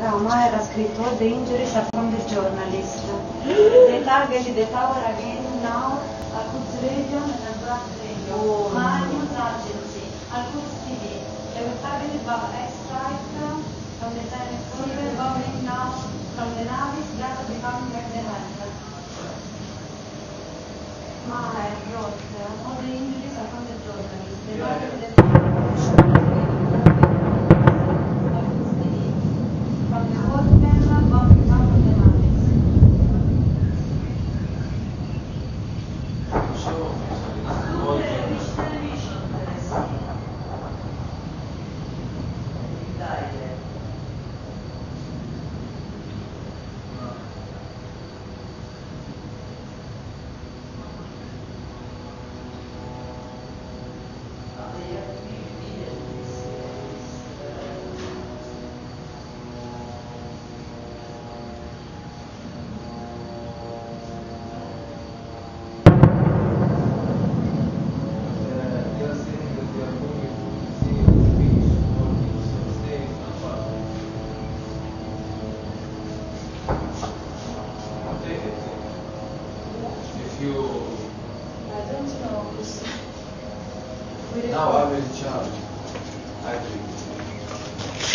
Rama era scritto all the injuries are from the journalist. They targeted the tower again now, Al-Quds Radio and Al-Braq Radio, my news agency, Al-Quds TV. They were targeted by airstrike from the Syrian bombing now from the navies, Gaza becoming like the hand. My God, all the injuries are from the journalist. They targeted the from the water bombing down from the navies. Which television, Teresa? Now I will charge. I think.